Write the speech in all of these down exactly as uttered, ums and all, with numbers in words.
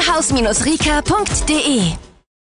haus rika punkt de.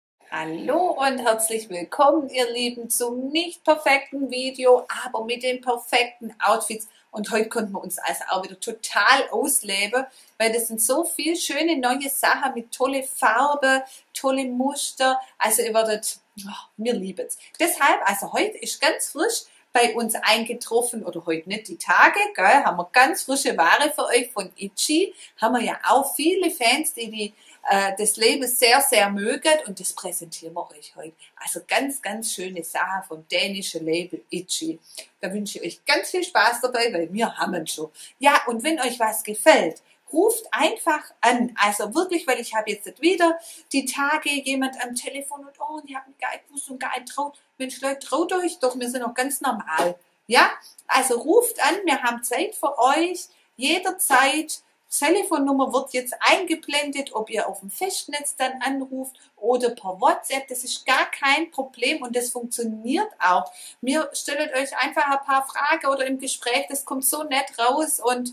Hallo und herzlich willkommen, ihr Lieben, zum nicht perfekten Video, aber mit den perfekten Outfits. Und heute konnten wir uns also auch wieder total ausleben, weil das sind so viele schöne neue Sachen mit tolle Farbe, tolle Muster. Also ihr werdet, oh, mir lieben es. Deshalb, also heute ist ganz frisch bei uns eingetroffen, oder heute nicht die Tage, gell, haben wir ganz frische Ware für euch von Itchy. Haben wir ja auch viele Fans, die die äh, das Leben sehr, sehr mögen, und das präsentieren wir euch heute. Also ganz, ganz schöne Sachen vom dänischen Label Itchy. Da wünsche ich euch ganz viel Spaß dabei, weil wir haben es schon. Ja, und wenn euch was gefällt, ruft einfach an. Also wirklich, weil ich habe jetzt wieder die Tage jemand am Telefon und oh, die haben gar nicht gewusst und gar nicht traut. Mensch, Leute, traut euch doch, wir sind noch ganz normal. Ja, also ruft an, wir haben Zeit für euch, jederzeit. Telefonnummer wird jetzt eingeblendet, ob ihr auf dem Festnetz dann anruft oder per WhatsApp. Das ist gar kein Problem und das funktioniert auch. Mir stellt euch einfach ein paar Fragen oder im Gespräch, das kommt so nett raus und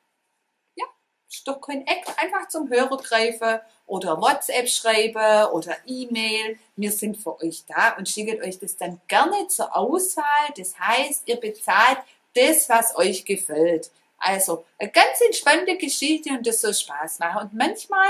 ja, ist doch kein Eck. Einfach zum Hörer greifen oder WhatsApp schreiben oder E-Mail. Wir sind für euch da und schicken euch das dann gerne zur Auswahl. Das heißt, ihr bezahlt das, was euch gefällt. Also, eine ganz entspannte Geschichte und das soll Spaß machen. Und manchmal,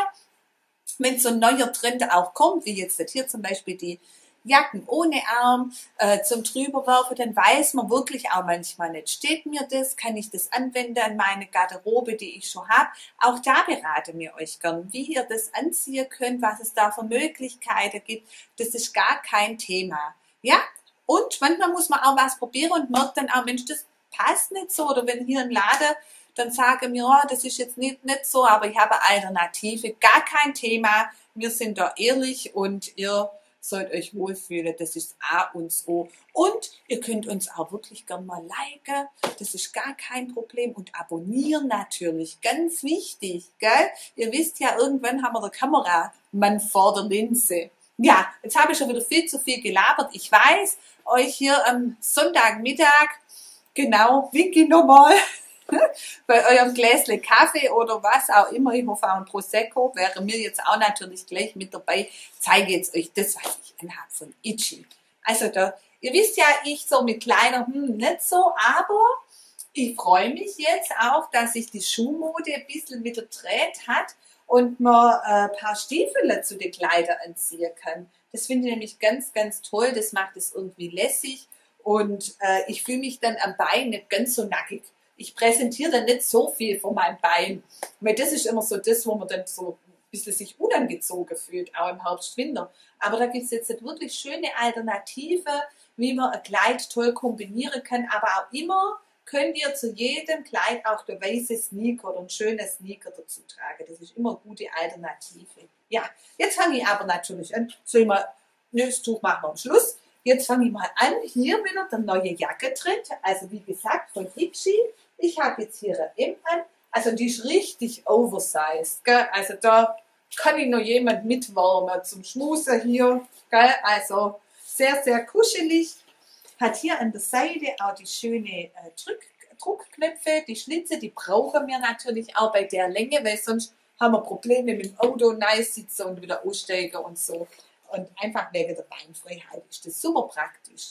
wenn so ein neuer Trend auch kommt, wie jetzt hier zum Beispiel die Jacken ohne Arm äh, zum Drüberwerfen, dann weiß man wirklich auch manchmal nicht, steht mir das, kann ich das anwenden an meine Garderobe, die ich schon habe. Auch da beraten wir euch gern, wie ihr das anziehen könnt, was es da für Möglichkeiten gibt. Das ist gar kein Thema. Ja, und manchmal muss man auch was probieren und merkt dann auch, Mensch, das passt nicht so, oder wenn hier im Laden, dann sage mir, oh, das ist jetzt nicht, nicht so, aber ich habe eine Alternative, gar kein Thema, wir sind da ehrlich und ihr sollt euch wohlfühlen, das ist A und O. Und ihr könnt uns auch wirklich gerne mal liken, das ist gar kein Problem, und abonnieren natürlich, ganz wichtig, gell? Ihr wisst ja, irgendwann haben wir den Kameramann vor der Linse. Ja, jetzt habe ich schon wieder viel zu viel gelabert, ich weiß, euch hier am Sonntagmittag genau, winke nochmal bei eurem Gläsle Kaffee oder was auch immer. Ich hoffe auch ein Prosecco wäre mir jetzt auch natürlich gleich mit dabei. Zeige jetzt euch das, was ich anhabe von Itchy. Also da, ihr wisst ja, ich so mit kleiner, hm, nicht so, aber ich freue mich jetzt auch, dass sich die Schuhmode ein bisschen wieder dreht hat und man ein äh, paar Stiefel zu den Kleidern anziehen kann. Das finde ich nämlich ganz, ganz toll. Das macht es irgendwie lässig. Und äh, ich fühle mich dann am Bein nicht ganz so nackig. Ich präsentiere dann nicht so viel von meinem Bein. Weil das ist immer so das, wo man dann so ein bisschen sich unangezogen fühlt, auch im Herbst, Winter. Aber da gibt es jetzt wirklich schöne Alternative, wie man ein Kleid toll kombinieren kann. Aber auch immer könnt ihr zu jedem Kleid auch der weiße Sneaker oder ein schöner Sneaker dazu tragen. Das ist immer eine gute Alternative. Ja, jetzt fange ich aber natürlich an. Soll ich mal, ne, das Tuch machen wir am Schluss. Jetzt fange ich mal an, hier wieder der neue Jacke-Tritt, also wie gesagt von Itchy. Ich habe jetzt hier eine M an, also die ist richtig oversized, gell? Also da kann ich noch jemand mitwärmen zum Schmusen hier, gell? Also sehr, sehr kuschelig. Hat hier an der Seite auch die schöne äh, Drück Druckknöpfe, die Schlitze, die brauchen wir natürlich auch bei der Länge, weil sonst haben wir Probleme mit dem Auto, nice sitzen und wieder aussteigen und so. Und einfach wegen der Beinfreiheit ist das super praktisch.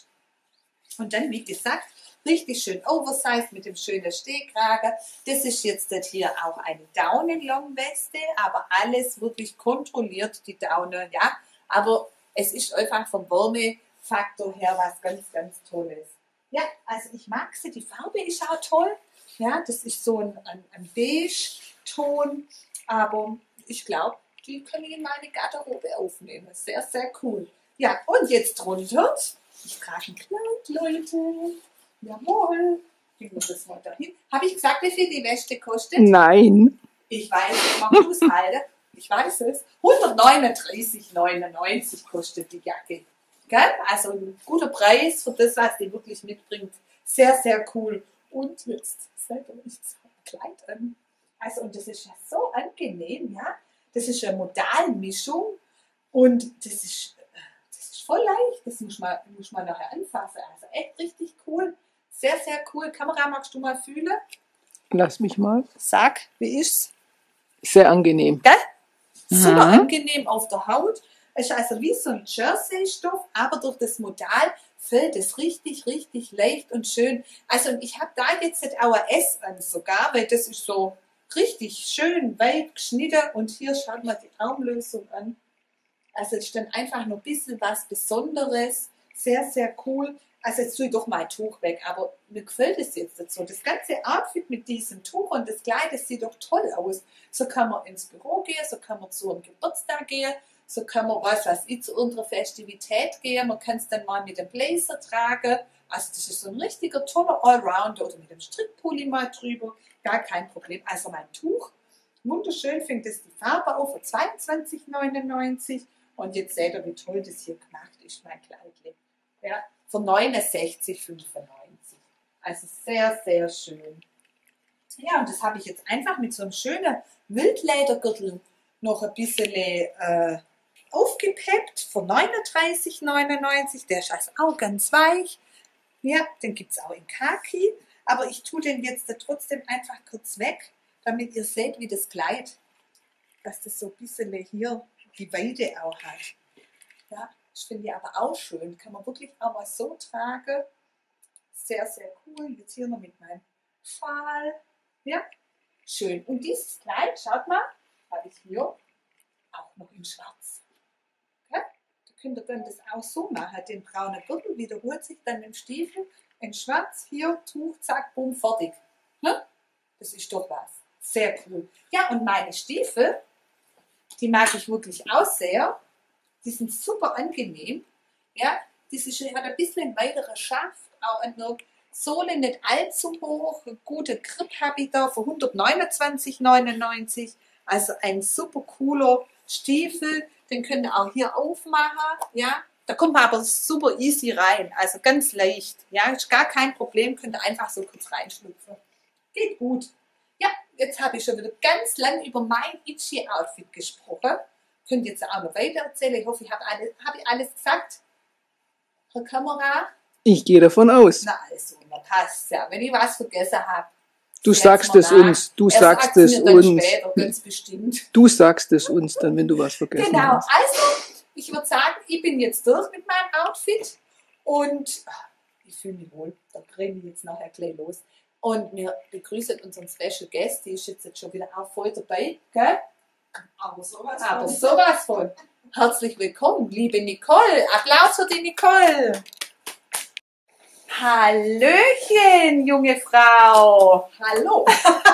Und dann, wie gesagt, richtig schön oversized mit dem schönen Stehkragen. Das ist jetzt hier auch eine Daunenlongweste, aber alles wirklich kontrolliert, die Daune, ja. Aber es ist einfach vom Wärmefaktor her was ganz, ganz Tolles. Ja, also ich mag sie, die Farbe ist auch toll. Ja, das ist so ein, ein, ein Beige-Ton, aber ich glaube, die kann ich in meine Garderobe aufnehmen. Sehr, sehr cool. Ja, und jetzt drunter. Ich trage ein Kleid, Leute. Jawohl. Ich muss das mal dahin. Habe ich gesagt, wie viel die Weste kostet? Nein. Ich weiß, ich mache Fußhalter. Ich weiß es. hundertneununddreißig neunundneunzig kostet die Jacke. Gell? Also ein guter Preis für das, was die wirklich mitbringt. Sehr, sehr cool. Und jetzt seid ihr nicht so ein Kleid an. Also, und das ist ja so angenehm, ja. Das ist eine Modalmischung und das ist, das ist voll leicht. Das muss man, muss man nachher anfassen. Also echt richtig cool. Sehr, sehr cool. Kamera, magst du mal fühlen? Lass mich mal. Sag, wie ist's? Sehr angenehm. Gell? super Mhm. angenehm auf der Haut. Es ist also wie so ein Jersey-Stoff, aber durch das Modal fällt es richtig, richtig leicht und schön. Also und ich habe da jetzt auch ein S an sogar, weil das ist so richtig schön weit geschnitten und hier schaut mal die Armlösung an. Also es ist dann einfach noch ein bisschen was Besonderes, sehr, sehr cool. Also jetzt tue ich doch mein Tuch weg, aber mir gefällt es jetzt dazu. Das ganze Outfit mit diesem Tuch und das Kleid, das sieht doch toll aus. So kann man ins Büro gehen, so kann man zu einem Geburtstag gehen, so kann man, was weiß ich, zu unserer Festivität gehen. Man kann es dann mal mit dem Blazer tragen. Also das ist so ein richtiger toller Allrounder oder mit dem Strickpulli mal drüber. Gar kein Problem. Also mein Tuch, wunderschön, fängt es die Farbe auf für zweiundzwanzig neunundneunzig. Und jetzt seht ihr, wie toll das hier gemacht ist, mein Kleidchen. Ja, für neunundsechzig fünfundneunzig. Also sehr, sehr schön. Ja, und das habe ich jetzt einfach mit so einem schönen Wildledergürtel noch ein bisschen äh, aufgepeppt für neununddreißig neunundneunzig. Der ist also auch ganz weich. Ja, den gibt es auch in Khaki. Aber ich tue den jetzt trotzdem einfach kurz weg, damit ihr seht, wie das Kleid, dass das so ein bisschen hier die Weite auch hat. Ja, das finde ich aber auch schön. Kann man wirklich auch mal so tragen. Sehr, sehr cool. Jetzt hier noch mit meinem Schal. Ja, schön. Und dieses Kleid, schaut mal, habe ich hier auch noch in Schwarz. Ja, da könnt ihr dann das auch so machen. Den braunen Gürtel wiederholt sich dann im Stiefel in Schwarz. Hier, Tuch, zack, bumm, fertig. Ja? Das ist doch was. Sehr cool. Ja, und meine Stiefel, die mag ich wirklich auch sehr. Die sind super angenehm. Ja, diese hat ein bisschen weiterer Schaft, auch an der Sohle nicht allzu hoch. Eine gute Grip habe ich da für hundertneunundzwanzig neunundneunzig. Also ein super cooler Stiefel. Den könnt ihr auch hier aufmachen. Ja, da kommt man aber super easy rein. Also ganz leicht. Ja, ist gar kein Problem. Könnt ihr einfach so kurz reinschlüpfen. Geht gut. Ja, jetzt habe ich schon wieder ganz lang über mein Itchy Outfit gesprochen. Könnt ihr jetzt auch noch weiter erzählen. Ich hoffe, ich habe alles, hab ich alles gesagt. Herr Kamera? Ich gehe davon aus. Na also, na passt ja. Wenn ich was vergessen habe. Du sagst es uns. Du sagst es uns. Später, ganz bestimmt. Du sagst es uns dann, wenn du was vergessen Genau. hast. Also, ich würde sagen, ich bin jetzt durch mit meinem Outfit. Und ach, ich fühle mich wohl. Da kriegen wir jetzt nachher gleich los. Und wir begrüßen unseren Special Guest. Die ist jetzt schon wieder auch voll dabei. Gell? Aber sowas Aber von. sowas von. Herzlich willkommen, liebe Nicole. Applaus für die Nicole. Hallöchen, junge Frau. Hallo.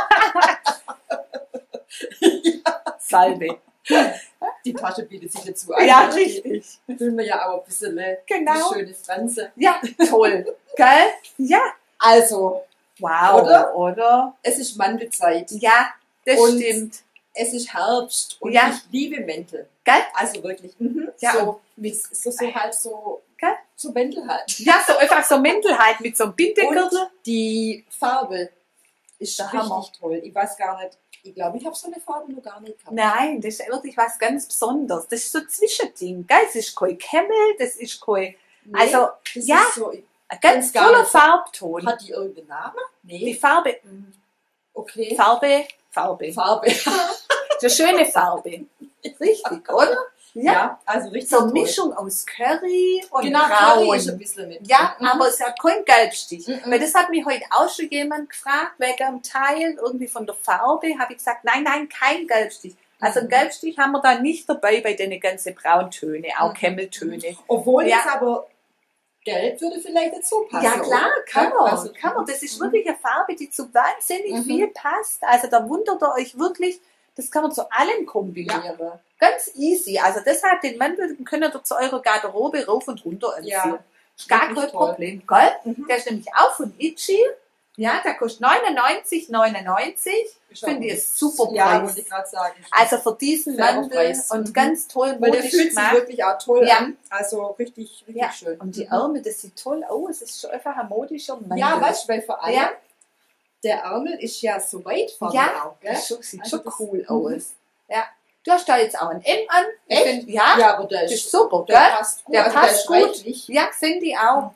Salve. Die Tasche bietet sich dazu an. Ja, richtig. Die will mir ja auch ein bisschen eine, Genau. eine schöne Franse. Ja, toll. Gell? Ja. Also, Wow. Oder? Oder? es ist Mandelzeit. Ja, das Und- stimmt. Es ist Herbst und Ja. ich liebe Mäntel. Gell? Also wirklich. Mhm. Ja, So, mit, so, so halt so, Gell? so Mäntel halt. Ja, so einfach so Mäntel halt mit so einem Bindegürtel. Und die Farbe ist Der richtig Hammer. toll. Ich weiß gar nicht, ich glaube, ich habe so eine Farbe noch gar nicht gehabt. Nein, das ist wirklich was ganz Besonderes. Das ist so ein Zwischending. Gell? Das ist kein Camel, das ist kein. Nee, Also, das ja. ist so, Ein ganz Ganz gar toller nicht. Farbton. hat die irgendeinen Namen? Die Nee. Farbe. mm, Okay. Farbe, Farbe. Farbe. So schöne Farbe. Richtig, oder? Ja, also richtig So eine toll. Mischung aus Curry und Genau, Braun. Curry ist ein bisschen mit. Ja, Mhm. aber es hat keinen Gelbstich. Mhm. Weil das hat mich heute auch schon jemand gefragt, wegen dem Teil irgendwie von der Farbe. Habe ich gesagt, nein, nein, kein Gelbstich. Also einen Mhm. Gelbstich haben wir da nicht dabei bei den ganzen Brauntöne, auch Mhm. Kämmeltöne. Obwohl Ja. jetzt aber Gelb würde vielleicht dazu passen. Ja klar, oder? kann Ja, man. also- kann man. Das ist Mhm. wirklich eine Farbe, die zu wahnsinnig Mhm. viel passt. Also da wundert ihr euch wirklich, das kann man zu allem kombinieren. Ganz easy. Also deshalb den Mantel den könnt ihr zu eurer Garderobe rauf und runter anziehen. Ja. Ist gar Wirklich kein toll. Problem. Gell? Mhm. Der ist nämlich auch von Itchy. Ja, der kostet neunundneunzig neunundneunzig. Ist Finde auch- ich ist super Ja, Preis. wollte ich gerade sagen. Also für diesen Fairer Mantel Preis. und Mhm. ganz toll Weil der modisch fühlt sich gemacht. wirklich auch toll Ja. an. Also richtig, richtig Ja. schön. Und die Mhm. Ärmel, das sieht toll aus. Es ist schon einfach ein modischer Mantel. Ja, weißt du, weil vor allem Ja. der Ärmel ist ja so weit vorne Ja, auch, gell? das schon- sieht Also schon das- cool mhm. aus. Ja. Du hast da jetzt auch ein M an. Ich Echt? find, ja, Ja, aber der das ist, ist super, der gell? passt gut. Der also passt der ist gut. reichlich. Ja, finde ich auch. Mhm.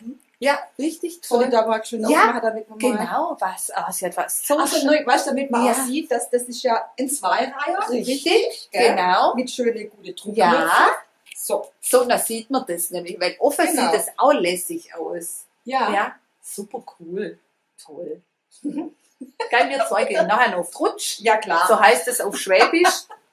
Ja, richtig Soll toll. ich da mal schön Ja, aufmachen, damit man mal... Genau, was? Ah, sie hat was so Also, schön. ne, weißt du, damit man Ja. auch sieht, dass das ist ja ein Zweireiher. Richtig, gell? genau. Mit schönen, guten Drucken. Ja, So. so, da sieht man das nämlich, weil offen Genau. sieht das auch lässig aus. Ja. Ja, super cool. Toll. Geil, wir zwei gehen nachher noch auf die Rutsch. Ja, klar. So heißt es auf Schwäbisch.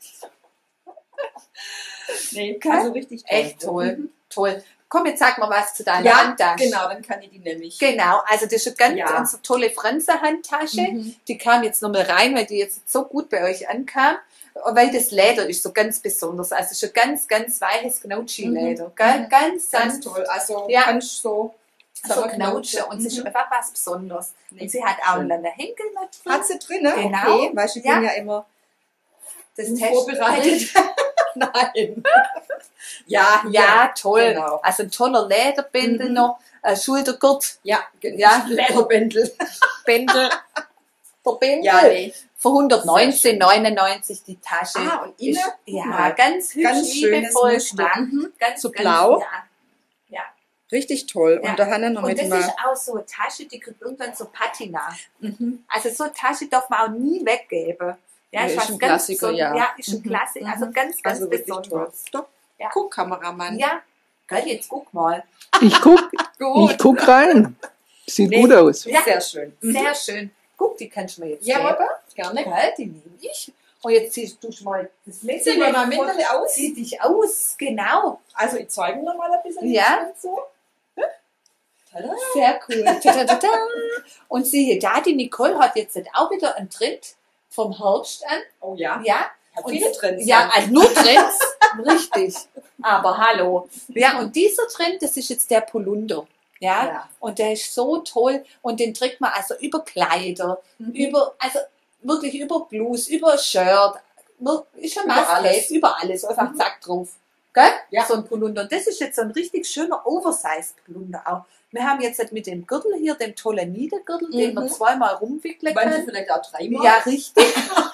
Nee, Gell? also richtig toll. Echt toll. Mhm. Toll. Komm, jetzt sag mal was zu deiner Ja, Handtasche. genau, dann kann ich die nämlich. Genau, also das ist eine ganz Ja. unsere tolle Franze-Handtasche. Mhm. Die kam jetzt nochmal rein, weil die jetzt so gut bei euch ankam. Weil das Leder ist so ganz besonders. Also es ist ein ganz, ganz weiches Knautschi-Leder. Mhm. Gell? Mhm. Ganz, Ganz sanft. toll. Also Ja. kannst so, So sagen wir, knautsche. Und es ist Mhm. einfach was Besonderes. Nee, Und sie hat auch schön. einen Henkel noch drin. Hat sie drin, ne? Genau. Okay, weißt du, ich Ja. bin ja immer Das vorbereitet. Nein. ja, Ja, toll. Genau. Also ein toller Lederbändel Mhm. noch. Ein Schultergurt. Ja, genau. Ja. Lederbändel. Bändel. Der Bändel. Ja, nee. Für hundertneunzehn neunundneunzig die Tasche. Ah, und innen? Ist, Guck ja, mal. ganz hübsch, Ganz schönes liebevoll Muster. gemacht. Mhm. Ganz, So ganz, blau. Ja. Ja. Richtig toll. Ja. Und da haben wir noch Und mit das mal. ist auch so eine Tasche, die kriegt irgendwann so Patina. Mhm. Also so eine Tasche darf man auch nie weggeben. Ja, Ja, ist ist was ein ganz Klassiker, besond- ja. Ja, ist ein Mhm. Klassiker. Also Mhm. ganz, ganz Also wirklich toll. besonders. Stopp. Ja. Guck, Kameramann. Ja, gell, jetzt guck mal. Ich guck, ich guck rein. Sieht Nee. gut aus. Ja. Sehr schön. Mhm. Sehr schön. Guck, die kannst du mir jetzt Ja, geben. aber gerne. Gell, die nehme ich. Und jetzt ziehst du mal das Ziehen wir mal von- Mindele aus. Zieh dich aus, genau. Also ich zeige noch mal ein bisschen. Ja. So. Tada. Sehr cool. Tadadada. Und siehe da, die Nicole hat jetzt auch wieder einen Trend vom Herbst an. Oh ja. Ja. Hat Und- viele Trends. Ja, also nur Trends. Richtig. Aber hallo. Ja, und dieser Trend, das ist jetzt der Polunder. Ja. Ja. Und der ist so toll. Und den trägt man also über Kleider, Mhm. über, also wirklich über Bluse, über Shirt. Nur- Ist schon Über Must-have, alles. über alles. Einfach Mhm. zack drauf. Gell? Ja. So ein Polunder. Und das ist jetzt so ein richtig schöner Oversize-Polunder auch. Wir haben jetzt halt mit dem Gürtel hier, dem tollen Niedergürtel, den Mhm. man zweimal rumwickeln Manche kann. vielleicht auch dreimal. Ja, richtig.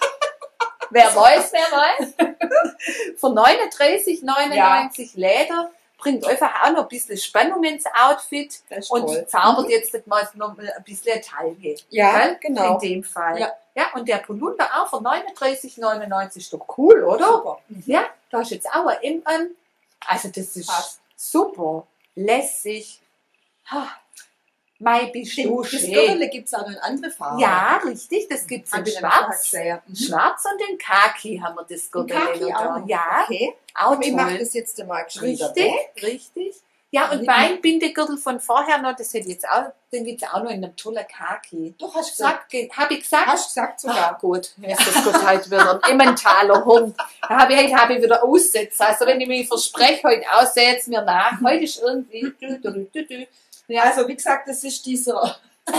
Wer weiß, wer weiß. Für neununddreißig neunundneunzig Leder bringt einfach auch noch ein bisschen Spannung ins Outfit Das ist und toll. zaubert jetzt mal noch mal ein bisschen Taille. Ja, Gell? genau. In dem Fall. Ja. Ja, und der Polunder auch für neununddreißig neunundneunzig ist doch cool, oder? Super. Ja, da ist jetzt auch ein M an. Also das ist Passt. super, lässig. Ha, Mai bist du Das schön. Gürtel gibt es auch noch in andere Farben. Ja, richtig, das gibt es in Hab ich dann vorher schwarz. gesehen. Mhm. Schwarz und in Khaki haben wir das Gürtel. Kaki da. auch noch. Ja, Okay. auch Ich mache toll. das jetzt mal geschwind Richtig, weg. richtig. Ja, und Mit- mein Bindegürtel von vorher noch, das hätte ich jetzt auch, den gibt es auch noch in einem tollen Khaki. Doch, hast du gesagt. Gesagt, habe ich gesagt? Hast du gesagt sogar. Ach, gut, jetzt ist das Gott heute wieder ein Emmentaler Hund. Da habe ich, heute habe ich wieder aussetzt. Also wenn ich mich verspreche, heute aussetzt mir nach. Heute ist irgendwie. Du, du, du, du. Ja, Also wie gesagt, das ist dieser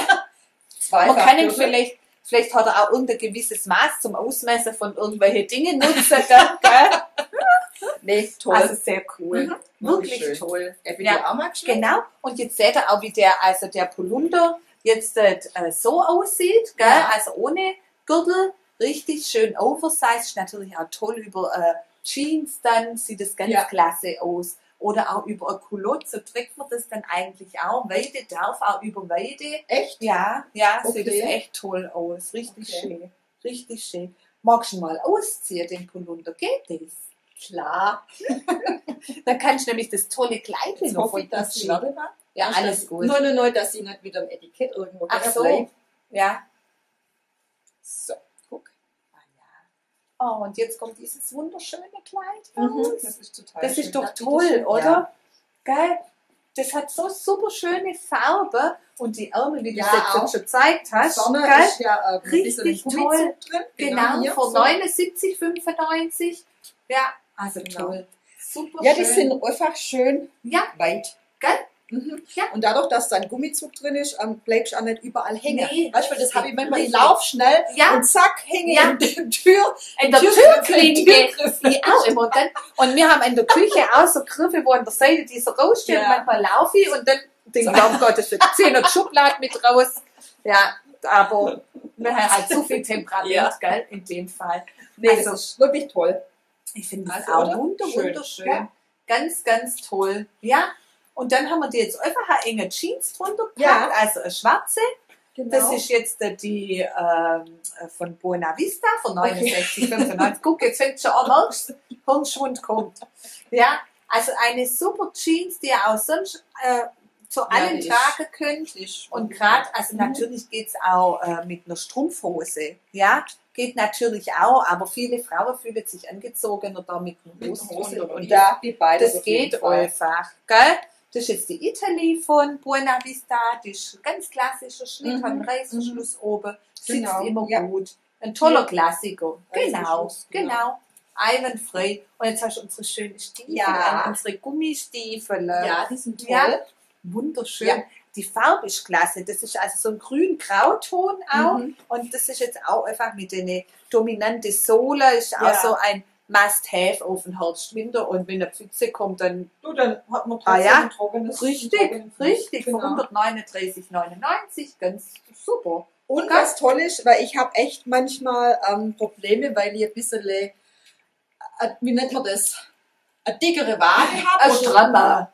man kann ihn Zweifachgürtel. vielleicht, vielleicht hat er auch irgendein gewisses Maß zum Ausmessen von irgendwelchen Dingen nutzen. Gell? Gell? Nee, toll. Also sehr cool. Mhm. Wirklich Schön. toll. Ja, bin Ja, ich auch mal geschwind. Genau. Und jetzt seht ihr auch, wie der, also der Polunder jetzt äh, so aussieht, gell? Ja. Also ohne Gürtel, richtig schön oversized, ist natürlich auch toll über äh, Jeans, dann sieht es ganz Ja. klasse aus. Oder auch über eine Culotte, so trägt man das dann eigentlich auch. Weide darf auch über Weide. Echt? Ja, ja, sieht Okay. es echt toll aus. Richtig Okay. schön. Richtig schön. Magst du mal ausziehen, den Polunder? Geht das? Klar. Dann kannst du nämlich das tolle Kleid Jetzt noch hoffe von ich, dass uns sie schicken. Ja, alles gut. Nur, nur, nur, dass sie nicht wieder im Etikett irgendwo Ach hängen so. bleibt. Ja. So, guck. Ah, ja. Oh, und jetzt kommt dieses wunderschöne Kleid Mhm. raus. Das ist total Das schön. ist doch Ja, toll, bitteschön. oder? Ja. Geil. Das hat so super schöne Farbe und die Ärmel, wie du Ja, es jetzt auch. schon gezeigt hast. Vorne Geil. ist ja äh, ein bisschen Richtig Gummizug toll. drin. Genau, hier, für so. neunundsiebzig fünfundneunzig. Ja, also Genau. toll. Super Ja, die schön. sind einfach schön Ja, weit. geil. Mhm. Ja. Und dadurch, dass da ein Gummizug drin ist, ähm, bleibst du auch nicht überall hängen. Nee, weißt du, weil das habe ich manchmal, ich richtig. laufe schnell Ja. und zack, hänge Ja. in der Tür. In der Türgriff, Türklinke. Türgriff. Wie auch immer. Und, dann, und wir haben in der Küche auch so Griffe, wo an der Seite dieser raussteht. Ja. Und manchmal laufe ich und dann denke ich, So. um Gottes Willen, zehn und Schubladen mit raus. Ja, aber wir haben halt so viel Temperament, Ja. gell, in dem Fall. Nee, Also, also, das ist wirklich toll. ich finde das Also, auch oder? wunder, Schön. wunderschön. Ja. Ganz, ganz toll. Ja. Und dann haben wir die jetzt einfach eine enge Jeans drunter gepackt, Ja. also eine schwarze. Genau. Das ist jetzt äh, die ähm, äh, von Buena Vista von neunundsechzig fünfundneunzig. Guck, jetzt fängt schon an, merkst, Hirnschwund kommt. Ja, also eine super Jeans, die ihr auch sonst äh, zu allen die ist- tragen könnt. Und gerade, also natürlich geht's auch äh, mit einer Strumpfhose. Ja, geht natürlich auch, aber viele Frauen fühlen sich angezogener da mit einer Mit Hose. Hose drunter. und Und ja, die beide. das geht einfach, gell? Das ist jetzt die Italy von Buena Vista. Die ist ein ganz klassischer Schnitt, Mhm. hat einen Reißverschluss oben, sitzt Genau, immer ja. gut. Ein toller Ja. Klassiker. Genau, Reißverschluss, genau. genau. Einwandfrei. Und jetzt hast du unsere schönen Stiefel Ja. an, unsere Gummistiefel. Ja, die sind toll. Ja. Wunderschön. Ja. Die Farbe ist klasse. Das ist also so ein grün-grauton auch. Mhm. Und das ist jetzt auch einfach mit den dominante Sohle, ist auch Ja. so ein Must-have auf den Herbst-Winter. Und wenn eine Pfütze kommt, dann Du, dann hat man Ah, trotzdem ja. ein trockenes richtig, ein trockenes- richtig. Genau. Für hundertneununddreißig neunundneunzig, ganz super. Und was toll ist, weil ich habe echt manchmal ähm, Probleme, weil ich ein bisschen, äh, wie nennt man das, eine dickere Wade habe. Ein strammer.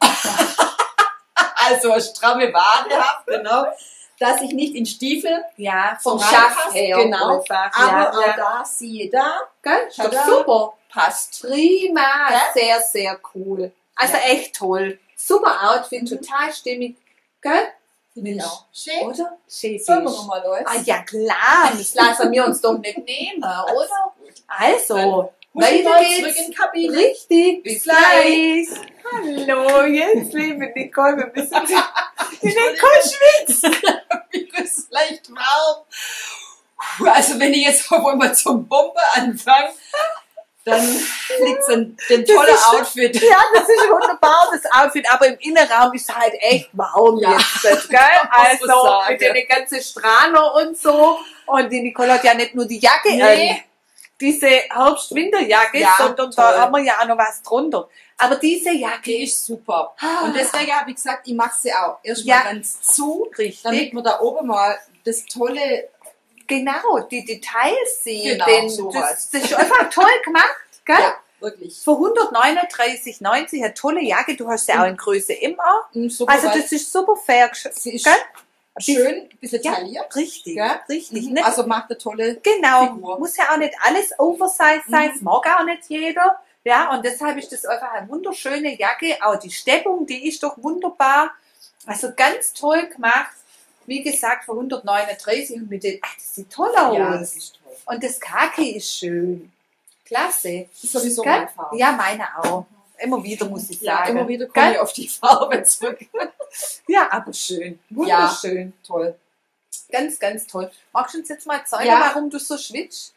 Also eine stramme Wade habe, genau. Dass ich nicht in Stiefel Ja, so vom Schaft reinpasse, her. genau. Einfach. Aber ja, auch ja. da, siehe da, Gell? Ist doch Tada. super. Passt prima. Gell? Sehr, sehr cool. Also Ja. echt toll. Super Outfit, total stimmig. Gell? finde ich Mensch. auch schön. Oder? Schön. Sollen wir nochmal los? Ah, ja klar, das lassen wir uns doch nicht nehmen, oder? Also, Muss ich weiter mal geht's. zurück in die Kabine? Richtig, Bis bis gleich. Hallo, jetzt liebe Nicole, wir müssen die Nicole schwitzt. Mir ist leicht warm. Puh, also wenn ich jetzt auf einmal zum Bombe anfange, dann fliegt so ein dem tolle ist- Outfit. Ja, das ist wunderbar, das Outfit, aber im Innenraum ist halt echt warm Ja. jetzt, gell? Muss man Also sagen. mit den ganzen Strahler und so. Und die Nicole hat ja nicht nur die Jacke Nee. an, diese Herbst-Winterjacke, Ja, sondern toll. da haben wir ja auch noch was drunter. Aber diese Jacke Die ist super. Ah. Und deswegen habe ich gesagt, ich mache sie auch erstmal Ja. ganz zu, richtig. damit man da oben mal das tolle, Genau, die Details sieht. Genau, denn so das, was. das ist einfach toll gemacht, gell? ja, wirklich. Für hundertneununddreißig neunzig, eine tolle Jacke. Du hast sie auch in Größe M an. Und super, Also weil das ist super fair, gesch- sie ist gell? schön, ein bisschen Ja, tailliert. richtig, Gell? richtig. Mhm. Nicht, Also macht eine tolle genau, Figur. muss ja auch nicht alles Oversize sein, Mhm. das mag auch nicht jeder. Ja, und deshalb ist das einfach eine wunderschöne Jacke. Auch die Steppung, die ist doch wunderbar. Also ganz toll gemacht. Wie gesagt, für hundertneununddreißig und mit den, ach, das sieht toll aus. Ja, das ist toll. Und das Kaki ist schön. Klasse. Das ist sowieso Gell? meine Farbe. Ja, meine auch. Immer wieder muss ich Ja, sagen. immer wieder komme Gell? ich auf die Farbe zurück. Ja, aber schön. Wunderschön. Toll. Ganz, ganz toll. Magst du uns jetzt mal zeigen, Ja. warum du so schwitzt?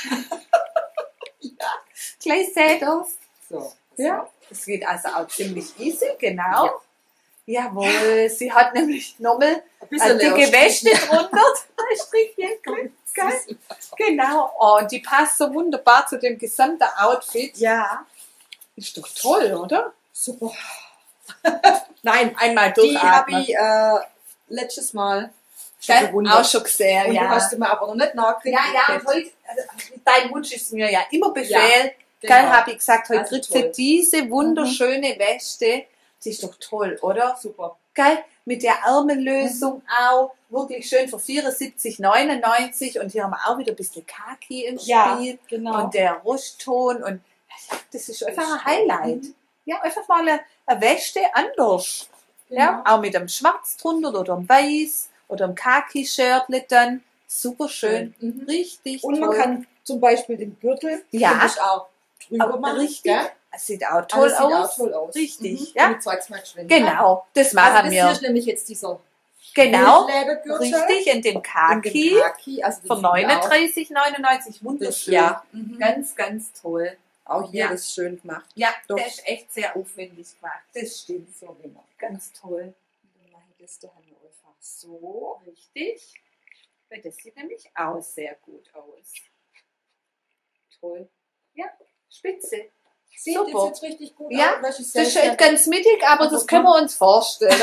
ja. Gleich seht ihr's. So. Ja. Es geht also auch ziemlich easy, genau. Jawohl, sie hat nämlich nochmal Ein bisschen eine dicke leer Wäsche strichen. drunter. Ein Strichchen, geil. Genau. Oh, und die passt so wunderbar zu dem gesamten Outfit. Ja. Ist doch toll, oder? Super. Nein, einmal Die habe durchatmen. ich äh, letztes Mal schon Gell? bewundert. Auch schon gesehen, Und ja. du hast du mir aber noch nicht nachgekriegt. Ja, ja, und heute, also, dein Wunsch ist mir ja immer Befehl. Ja, Gell, genau. habe ich gesagt, heute Also kriegt toll. sie diese wunderschöne Weste. Die ist doch toll, oder? Super. Geil, mit der Ärmellösung auch. Wirklich schön für vierundsiebzig neunundneunzig. Und hier haben wir auch wieder ein bisschen Kaki im Ja, Spiel. genau. Und der Rustton. Und ja, das ist einfach ist ein Highlight. toll. Ja, einfach mal eine, eine Weste anders. Genau. Ja, auch mit einem Schwarz drunter oder einem Weiß oder einem Kaki-Shirt dann. Super schön. Mhm. Richtig Und toll. man kann zum Beispiel den Gürtel Ja. finde ich auch drüber Aber machen. richtig. Gell? Es sieht auch Toll toll sieht aus. auch toll aus. Richtig, Mhm. ja. Und ich zeig's mal geschwind. Genau, das machen Also das hier wir. ist nämlich jetzt dieser Genau, Wildledergürtel. richtig, in dem In Kaki. dem Kaki. Also Für das sieht auch- neununddreißig neunundneunzig. das, Wunderschön. ja. Mhm. Ganz, ganz toll. Auch hier Ja. das ist schön gemacht. Ja, Doch. der ist echt sehr aufwendig gemacht. Das stimmt. So, genau. Ganz toll. Dann mache ich das da einfach so. Richtig. Weil das sieht nämlich auch sehr gut aus. Toll. Ja, spitze. Sieht Super. das jetzt richtig gut Ja, aus? weil ich Das ist selbst schon ja- ganz mittig, aber das können wir uns vorstellen.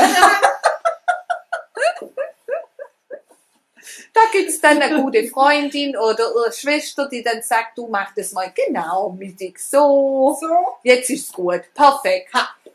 Da gibt es dann eine gute Freundin oder eine Schwester, die dann sagt, du mach das mal genau mittig so. So. Jetzt ist es gut. Perfekt. Ha.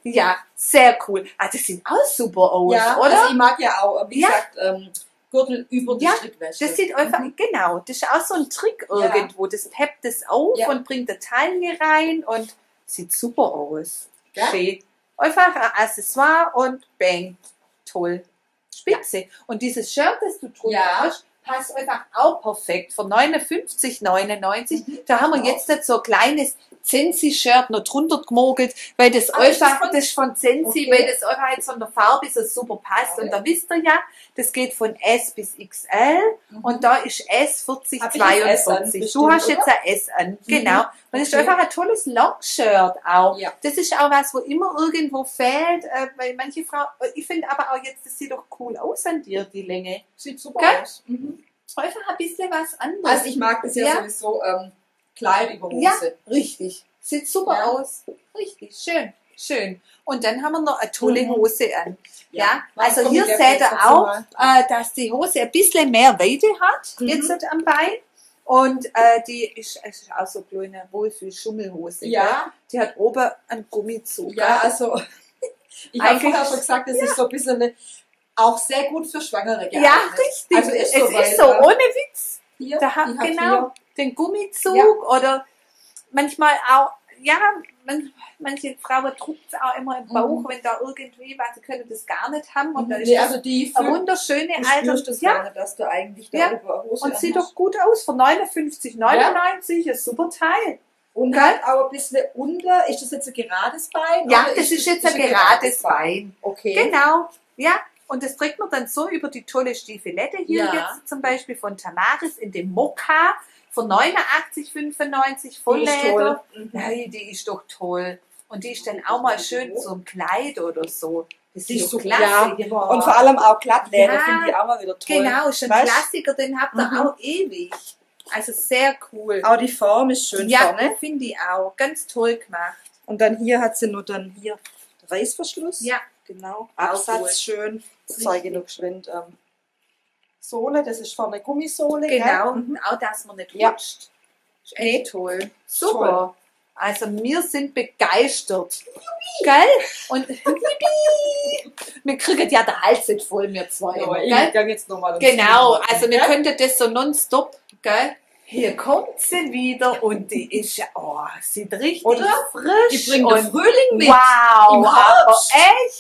Ja, sehr cool. Ah, das sieht auch super aus, Ja, oder? also ich mag ja auch, wie Ja. gesagt, ähm, Gürtel über die Ja, Strickwäsche. Das sieht einfach, Mhm. genau, das ist auch so ein Trick Ja. irgendwo. Das peppt es auf Ja. und bringt eine Taille rein und sieht super aus. Ja. Schön. Einfach ein Accessoire und bang. Toll. Spitze. Und dieses Shirt, das du drunter Ja. hast, passt einfach auch perfekt. Für neunundfünfzig neunundneunzig. Mhm. Da haben wir Genau. jetzt nicht so ein kleines Zensi-Shirt noch drunter gemogelt, weil das Ah, ist das einfach, von- das ist von Zensi, Okay. weil das einfach jetzt von der Farbe so super passt. Okay. Und da wisst ihr ja, das geht von S bis X L. Und da ist S vierzig Hab ich jetzt S an, zweiundvierzig. Du bestimmt, hast jetzt oder? ein S an. Genau. Und das ist Okay. einfach ein tolles Longshirt auch. Ja. Das ist auch was, wo immer irgendwo fehlt, äh, weil manche Frauen, ich finde aber auch jetzt, das sieht doch cool aus an dir, die Länge. Sieht super Gell? aus. Mhm. Einfach ein bisschen was anderes. Also ich mag das ja, Ja. sowieso ähm, Kleid über Hose. Ja, richtig. Sieht super Ja. aus. Richtig, schön, schön. Und dann haben wir noch eine tolle Mhm. Hose an. Ja, Ja. also Komm, hier ich geb seht jetzt ihr dazu auch, mal. äh, dass die Hose ein bisschen mehr Weite hat, Mhm. jetzt am Bein. Und äh, die ist, es ist auch so eine kleine Wohlfühl-Schummelhose. Ja. Gell? Die hat oben einen Gummizug. Ja, gell? also ich habe Eigentlich- vorher schon gesagt, das Ja. ist so ein bisschen eine, auch sehr gut für Schwangere geeignet. Ja, richtig. Also ist es so, ist weil, so, äh, ohne Witz. Hier, Da hat, die hat genau, den Gummizug Ja. oder manchmal auch, ja, man, manche Frauen druckt es auch immer im Bauch, Mhm. wenn da irgendwie, weil sie können das gar nicht haben. Und da hier, ist nee, das also die eine fühlt, wunderschöne du alte, spürst das ja, gar nicht, dass du eigentlich da Ja. über Hose und sieht anhast. doch gut aus, für neunundfünfzig neunundneunzig, ein super Teil. Und Gell? halt auch ein bisschen unter, ist das jetzt ein gerades Bein? Ja, oder das ist jetzt ein gerades Bein. Okay. Genau, ja. Und das trägt man dann so über die tolle Stiefelette hier Ja. jetzt zum Beispiel von Tamaris in dem Mokka für neunundachtzig fünfundneunzig Die ist Vollleder. toll. Mhm. Nein, die ist doch toll. Und die ist dann auch mal schön zum Kleid oder so. Das Die ist doch super, klasse. ja. Und vor allem auch Glattleder Ja. finde ich auch mal wieder toll. Genau, ist ein Weißt? Klassiker, den habt ihr Mhm. auch ewig. Also sehr cool. Auch die Form ist schön Ja, vorne. finde ich auch. Ganz toll gemacht. Und dann hier hat sie nur dann hier Reißverschluss. Ja, Genau. Auch Absatz cool. schön. Das Richtig. zeige ich noch geschwind. Ähm, Sohle, das ist vorne Gummisohle. genau. Gell? Mhm. Auch, dass man nicht Ja. rutscht. Ist echt toll. Super. Also wir sind begeistert. Gell? Und wir kriegen ja den Hals nicht voll, wir zwei. Ja, immer, ich gell? gehe jetzt nochmal. Genau, also wir ja? könnten das so nonstop, gell? Hier kommt sie wieder und die ist ja, oh, sieht richtig Oder? frisch Die bringt und den Frühling mit. wow, im aber Herbst.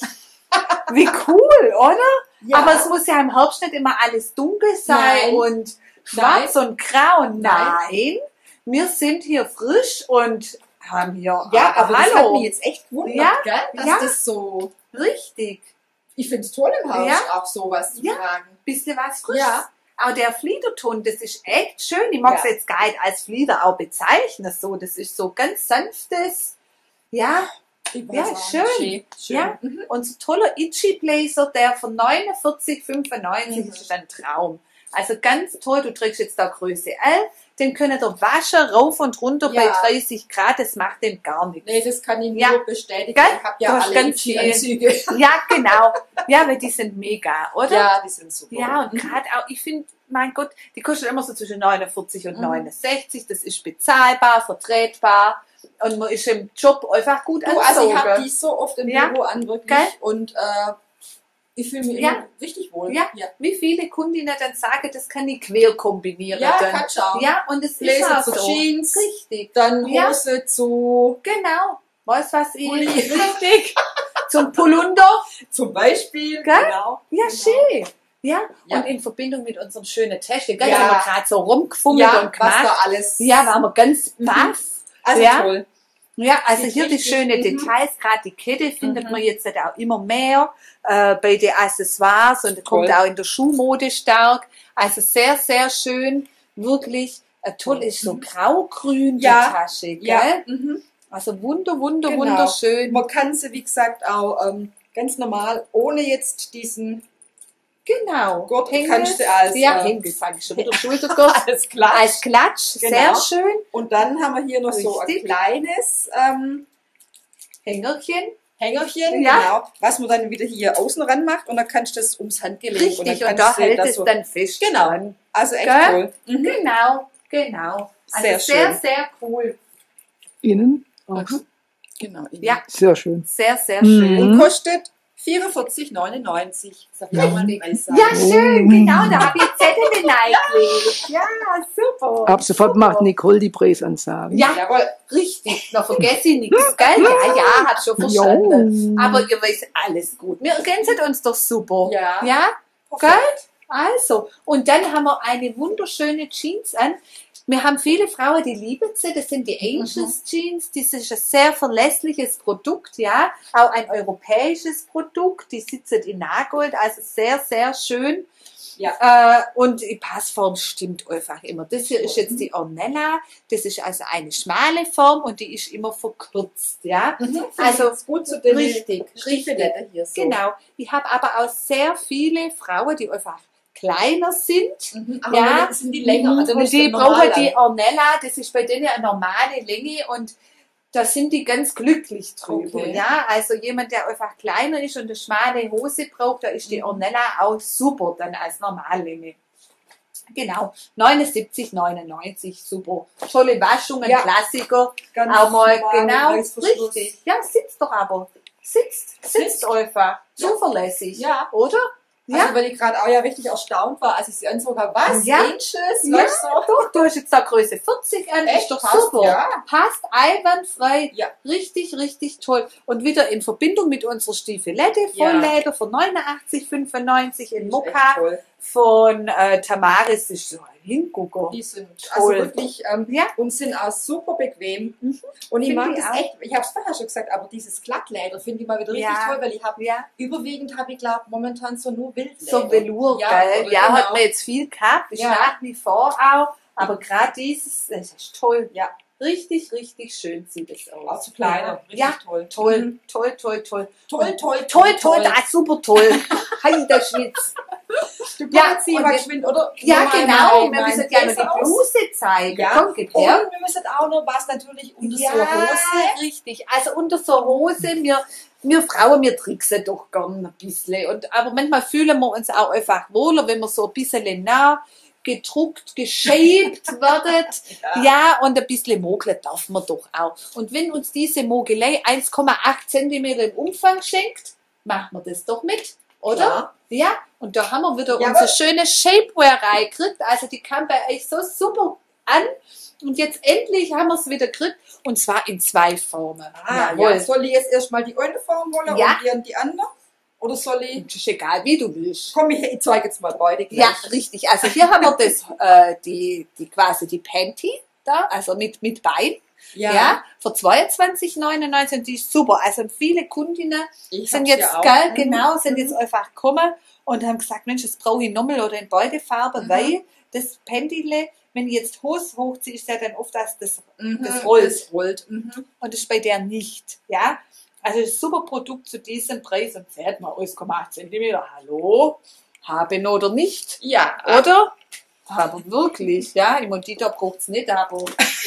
echt? Wie cool, oder? Ja. Aber es muss ja im Herbst nicht immer alles dunkel sein Nein. und schwarz und grau. Nein. Nein. Wir sind hier frisch und haben hier, Ja, aber das hat hallo, mich jetzt echt gewundert, Ja, gell? Dass ja. das so. richtig. Ich finde es toll im Haus, Ja. auch sowas zu Ja. tragen. Bisschen was Frisches. Ja. Aber der Fliederton, das ist echt schön. Ich mag es Ja. jetzt gar nicht als Flieder auch bezeichnen. So, das ist so ganz sanftes. Ja, Ich weiß Ja, auch schön. nicht. Schön. Ja. Mhm. unser toller Itchy Blazer, der von neunundvierzig fünfundneunzig Mhm. ist ein Traum. Also ganz toll. Du trägst jetzt da Größe L. Den können ihr waschen, rauf und runter Ja. bei dreißig Grad. Das macht dem gar nichts. Nee, das kann ich nur Ja. bestätigen. Gell? Ich habe Du ja hast alle ganz viel. Itchy-Anzüge. Ja, genau. Ja, weil die sind mega, oder? Ja, die sind super. Ja, und Mhm. gerade auch, ich finde, mein Gott, die kosten immer so zwischen neunundvierzig und Mhm. neunundsechzig. Das ist bezahlbar, vertretbar und man ist im Job einfach gut Du, also ich habe angezogen. die so oft im Ja. Büro an, wirklich. Gell? Und äh, ich fühle mich Ja. immer richtig wohl. Ja. ja. Wie viele Kundinnen dann sagen, das kann ich quer kombinieren. Ja, dann. kannst du auch. Ja, und es ist Blazer auch zu so. Jeans. Richtig. Dann Ja. Hose zu Genau. Weißt du was ich? Pulli. Richtig. Zum Polunder. zum Beispiel. Gell? Genau. Ja, Genau. schön. Ja, Ja. und in Verbindung mit unserem schönen Täschchen. Gell? Ja. Da haben wir gerade so rumgefummelt Ja, und was gemacht. da alles. Ja, waren wir ganz baff. Also Ja. toll. Ja, also Sieht hier die richtig- schönen mhm. Details, gerade die Kette findet Mhm. man jetzt halt auch immer mehr äh, bei den Accessoires und kommt Toll. auch in der Schuhmode stark. Also sehr, sehr schön, wirklich äh, toll ist so Mhm. grau-grün die Ja. Tasche, gell? Ja. Mhm. Also wunder, wunder, Genau. wunderschön. Man kann sie, wie gesagt, auch ähm, ganz normal, ohne jetzt diesen Genau. Gurt Hängel- kannst du als, ja, äh, Hängel, sage ich schon wieder, Schultergurt. alles klar. Als Klatsch, Genau. sehr schön. Und dann haben wir hier noch so ein Richtig. kleines ähm, Hängerchen. Hängerchen, Ja. genau, was man dann wieder hier außen ran macht und dann kannst du das ums Handgelenk. Richtig, dann und, da kannst du hält das es so, dann fest. Genau. dran. Also echt Gell? cool. Mhm. Genau, genau. Also Sehr sehr, schön. sehr cool. Innen. Auch. Genau. Ja, Sehr schön. sehr, sehr Mhm. schön. Und kostet vierundvierzig neunundneunzig. Das darf ich auch mal den Preis sagen. Ja, schön, genau, da habe ich Zettel reingelegt. Ja, super. Ab sofort macht Nicole die Preisansagen. Ja, Jawohl. richtig. Da vergesse ich nichts, gell? Ja, ja, hab schon verstanden. Jo. Aber ihr wisst, alles gut. Wir ergänzen uns doch super. Ja. Ja, gell? Perfekt. Also, und dann haben wir eine wunderschöne Jeans an. Wir haben viele Frauen, die lieben sie. Das sind die Angels Jeans. Das ist ein sehr verlässliches Produkt, ja. Auch ein europäisches Produkt. Die sitzen in Nagold, also sehr, sehr schön. Ja. Äh, und die Passform stimmt einfach immer. Das hier ist jetzt die Ornella. Das ist also eine schmale Form und die ist immer verkürzt, ja. Mhm. Also Also gut zu den richtig, richtig. hier so. Genau. Ich habe aber auch sehr viele Frauen, die einfach kleiner sind. Mhm. Aber Ja. das sind die länger. Also und nicht die so normal brauchen lang. die Ornella, das ist bei denen eine normale Länge und da sind die ganz glücklich drüber. Okay. Ja, also jemand, der einfach kleiner ist und eine schmale Hose braucht, da ist die Mhm. Ornella auch super dann als Normallänge. Genau, neunundsiebzig neunundneunzig, super. Tolle Waschung, ein Ja. Klassiker. Ganz Auch mal, normal, genau, Reißverschluss. richtig. Ja, sitzt doch aber. Sitzt, sitzt Sitzt. einfach. Ja. Zuverlässig. Ja. Oder? Also, weil ich gerade auch ja richtig erstaunt war, als ich sie anzog habe. Was? Ja. Angels? Ja, Weißt du? doch, du hast jetzt da Größe vierzig an, Echt? ist doch Passt, super. ja. Passt einwandfrei, Ja. richtig, richtig toll. Und wieder in Verbindung mit unserer Stiefelette, Ja. Vollleder von neunundachtzig fünfundneunzig in Echt Mokka toll. von äh, Tamaris, das ist so ein Hingucker. Die sind also Toll. wirklich, ähm, Ja. und sind auch super bequem. Mhm. Und ich Find mag ich das auch. echt, ich habe es vorher schon gesagt, aber dieses Glattleder finde ich mal wieder richtig Ja. toll, weil ich habe, Ja, überwiegend habe ich glaube momentan so nur Wildleder. so Velour, Ja, gell? oder Ja, genau. hat man jetzt viel gehabt, ist Ja. nach wie vor auch, aber gerade dieses, das ist toll. Ja. Richtig, richtig schön sieht es aus. Auch zu kleiner, richtig Ja, toll. toll, Mhm. toll, toll, toll. Toll, toll, Toll, toll, das ist super toll. Hei, der Schwitz. Du Ja, kannst sie und mal jetzt- geschwind, oder? Ja, Nur mal genau. mein- Wir mein müssen gerne die Bläser aus. Bluse zeigen. Ja. Komm, gib Und her. wir müssen auch noch was natürlich unter Ja, so eine Hose. richtig. Also unter so eine Hose, wir, wir Frauen, wir tricksen doch gern ein bisschen. Und, aber manchmal fühlen wir uns auch einfach wohler, wenn wir so ein bisschen nah gedruckt, geshaped werden. Ja. Ja, und ein bisschen mogeln darf man doch auch. Und wenn uns diese Mogelei eins Komma acht Zentimeter im Umfang schenkt, machen wir das doch mit, oder? Klar. Ja, und da haben wir wieder Jawohl. unsere schöne Shapewear reingekriegt. Also die kam bei euch so super an. Und jetzt endlich haben wir es wieder gekriegt. Und zwar in zwei Formen. Ah, Jawohl. ja. Soll ich jetzt erstmal die eine Form holen Ja. und die, die andere? Oder soll ich... Das ist egal, wie du willst. Komm, ich, ich zeige jetzt mal beide gleich. Ja, richtig. Also hier haben wir das, äh, die, die quasi die Panty da, also mit, mit Bein. Ja. Ja. Für zweiundzwanzig neunundneunzig und die ist super. Also viele Kundinnen Ich sind hab's jetzt, ja auch. geil, Mhm. genau, sind Mhm. jetzt einfach gekommen und haben gesagt, Mensch, das brauche ich nochmal oder in Beutefarbe, Mhm. weil das Pendile, wenn ich jetzt Hose hochziehe, ist ja dann oft, dass das, Mhm. das rollt. Das rollt. Mhm. Und das ist bei der nicht, ja. Also das ist ein super Produkt zu diesem Preis und zählt mal eins Komma acht Zentimeter. Hallo? Haben oder nicht? Ja. Oder? Aber wirklich, ja. Im Mondita braucht es nicht, aber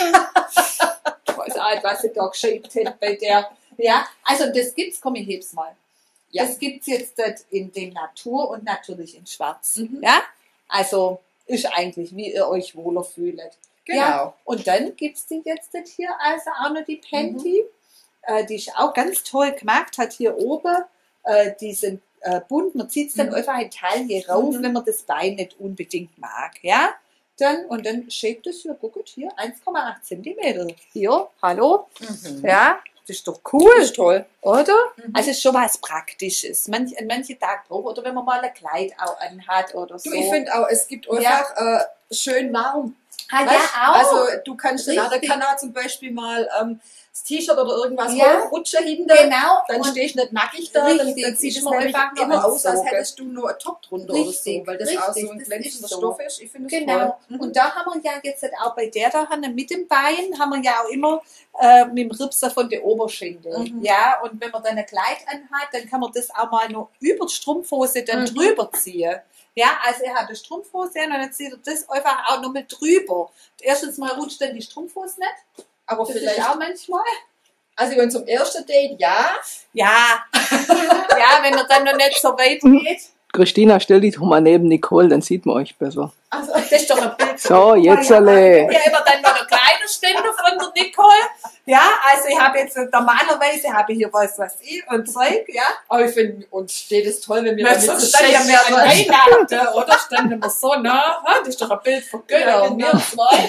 ich weiß auch nicht, was sie da geschickt hat bei der. Ja, also das gibt's, komm, ich heb's mal. Ja. Das gibt's jetzt dort in den Natur und natürlich in Schwarz. Mhm. Ja, also ist eigentlich, wie ihr euch wohler fühlt. Genau. Ja, und dann gibt's die jetzt dort hier, also auch noch die Panty. Äh, die ist auch ganz toll gemacht, hat hier oben äh, diesen äh, Bund, man zieht es dann Mhm. einfach in Taille rauf, Mhm. wenn man das Bein nicht unbedingt mag, ja. Dann, und dann schäbt es hier, guckt hier, eins Komma acht Zentimeter. Hier, hallo, Mhm. ja, das ist doch cool, Das ist toll. oder? Mhm. Also ist schon was Praktisches. Manch, an manche Tage braucht, oder wenn man mal ein Kleid auch anhat oder so. Du, ich finde auch, es gibt einfach äh, schön warm. ah, Weißt? ja, auch. Also du kannst dann auch, da Richtig. kann auch zum Beispiel mal ähm, das T-Shirt oder irgendwas Ja. hochrutschen hinten. genau. Dann und stehst du nicht nackig da, dann, Richtig, dann sieht ist es man nämlich einfach nur immer aus, als anzogen. hättest du nur einen Top drunter Richtig, oder so, weil das auch richtig, so ein das glänzender ist so. Stoff ist. Ich finde es Genau. toll. Mhm. Und da haben wir ja jetzt auch bei der da Hanne mit dem Bein, haben wir ja auch immer äh, mit dem Ripser von der Oberschenkel. Mhm. Ja, und wenn man dann ein Kleid anhat, dann kann man das auch mal nur über die Strumpfhose dann Mhm. drüber ziehen. Ja, also er hat eine Strumpfhose an und dann zieht er das einfach auch noch mit drüber. Erstens mal rutscht dann die Strumpfhose nicht. Aber Das vielleicht, ist auch manchmal. also wenn zum ersten Date, ja. Ja. Ja, wenn er dann noch nicht so weit geht. Christina, stell dich doch mal neben Nicole, dann sieht man euch besser. Also, das ist doch ein Bild. So, jetzt Ja, alle. ja, immer dann noch der Kleiderständer von der Nicole. Ja, also ich habe jetzt normalerweise habe ich hier was, was ich und Zeug, ja. Aber ich finde, uns steht es toll, wenn wir Weil damit sonst so stand ja schön mehr an so Weihnachten, oder? Standen wir so nah. Ha, das ist doch ein Bild von Götter Ja, und genau. wir zwei.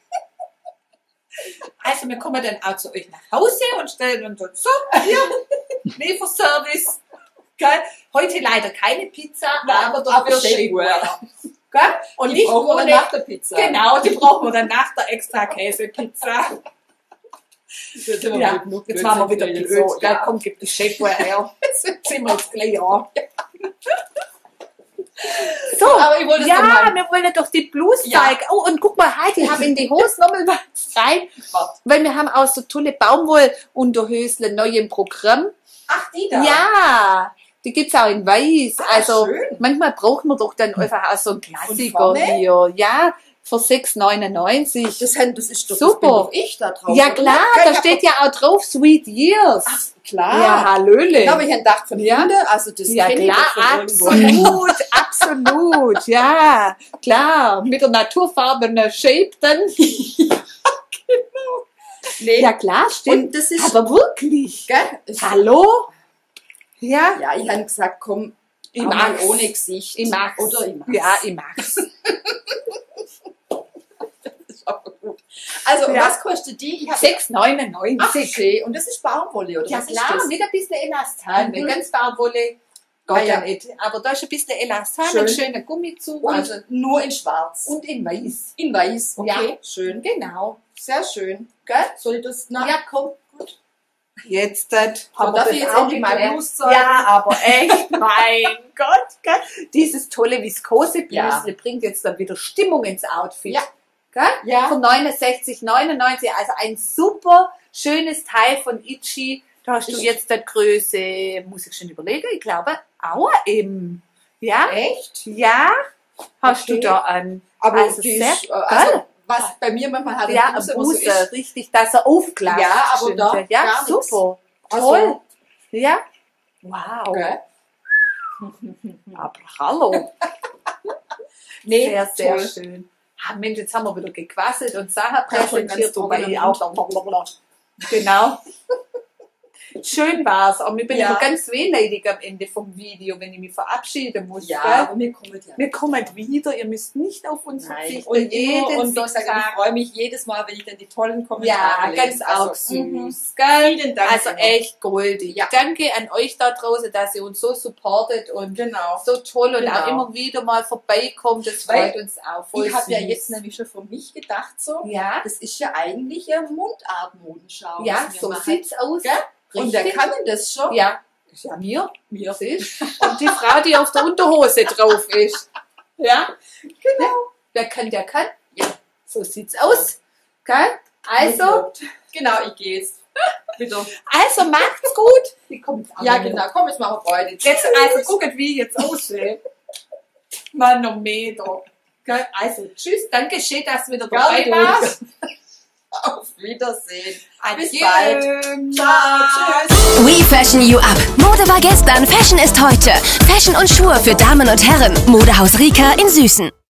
Also wir kommen dann auch zu euch nach Hause und stellen uns so, hier, Lieferservice. Gell? Heute leider keine Pizza, aber dafür Shapewear. Gell? Und Die nicht brauchen wir ohne, nach der Pizza. genau, die brauchen wir dann nach der extra Käsepizza. Jetzt, sind wir Ja, mit genug jetzt machen wir wieder Blödsinn blöd. geredet, Ja, so, komm, gib die Shapewear her. Jetzt sind wir jetzt gleich an. So, Aber ich wollte es ja, doch mal- wir wollen doch die Blues Ja. zeigen. Oh, und guck mal, Heidi, ich habe in die Hose nochmal was rein. Was? Weil wir haben auch so tolle Baumwollunterhösle neu im Programm. Ach, die da? Ja, die gibt's auch in weiß. Ah, Also schön. manchmal braucht man doch dann einfach auch so einen Klassiker vorne? hier. Ja, für sechs neunundneunzig. Das, Hand, das ist doch Super. Das bin doch ich da drauf. Ja oder? klar, Ja, da ich hab steht ja auch drauf Sweet Years. Ach, klar. Ja, Hallöle. Da habe ich einen Gedacht von Ja. hinten, also das Ja kenn ich klar, doch von irgendwo. absolut, absolut, ja, klar, mit der naturfarbenen Shape dann. Nee. Ja klar, stimmt. Und das ist, Aber wirklich. gell? Ist, Hallo? Ja, Ja, ich habe gesagt, komm, ich auch mal mag's. ohne Gesicht. Ich mag's. Oder ich mag's. Ja, ich mag's. Das ist aber gut. Also, Ja. was kostet die? Ich hab sechs Ach, neunundneunzig. schön. Und das ist Baumwolle, oder Ja was klar, ist das? mit ein bisschen Elastan. Mhm. Wenn ganz Baumwolle, Ah, geht ja ja. nicht. Aber da ist ein bisschen Elastan, Schön. ein schöner Gummizug. Und Also, nur in schwarz. und in weiß. in weiß. Okay, Ja. schön. Genau. Sehr schön. Gell? Soll ich das nach? Ja, komm. Gut. Jetzt das, haben darf wir ich das jetzt auch endlich mal geklärt. Blues zeigen? Ja, aber echt, mein Gott, gell? Dieses tolle Viskose-Blusle Ja. bringt jetzt dann wieder Stimmung ins Outfit. Ja. Gell? Ja. Von neunundsechzig neunundneunzig, also ein super schönes Teil von Itchy. Da hast du Ich- jetzt die Größe, muss ich schon überlegen, ich glaube, auch im. Ja? Echt? Ja? Hast Okay. du da an. Aber Also die sehr ist, äh, also, geil. was bei mir manchmal hat, Ja, eine ein Bluse, wo so Buße, ist. richtig, dass er aufgleicht. Ja, aber stimmt. da Ja, gar nix. super. Also- Toll. Ja? Wow. Gell? Aber hallo. Nee, Sehr, sehr toll. schön. Ah, Mensch, jetzt haben wir wieder gequasselt und Sachen Ja, schon präsentiert, ganz wobei trocken ich am auch. Genau. Schön war's. Aber ich bin Ja. immer ganz wehleidig am Ende vom Video, wenn ich mich verabschieden muss. Ja, gell? aber mir kommt ja. Wir kommen wieder. Ihr müsst nicht auf uns Nein. verzichten. Und, jeden immer, und wie gesagt, Sonntag. ich freue mich jedes Mal, wenn ich dann die tollen Ja, Kommentare ganz lese. auch Also, mhm. süß. Gell? Vielen Dank. Also immer. echt goldig. Ja. Danke an euch da draußen, dass ihr uns so supportet und Genau. so toll und Genau. auch immer wieder mal vorbeikommt. Das Weil freut uns auch voll. Ich habe ja süß. jetzt nämlich schon von mich gedacht, so, Ja, das ist ja eigentlich eine Mundart-Modenschau. ja, was wir so machen. sieht's aus. Gell? Und wer Richtig. kann denn das schon? Ja, das ist ja mir. Mir. Siehst? Und die Frau, die auf der Unterhose drauf ist. Ja, genau. Wer kann, der kann. Ja. So sieht's aus. Gell? Also, Genau, ich gehe jetzt. Bitte. also macht's gut. Die kommt jetzt auch Ja, noch. genau. Komm, jetzt machen wir beide. Jetzt also guckt, wie ich jetzt aussehe. Manometer. Gell? Also, tschüss. Danke schön, dass du wieder dabei Gerne. warst. Auf Wiedersehen. Bis Adieu. bald. Ciao. Tschüss. We fashion you up. Mode war gestern, Fashion ist heute. Fashion und Schuhe für Damen und Herren. Modehaus Rika in Süßen.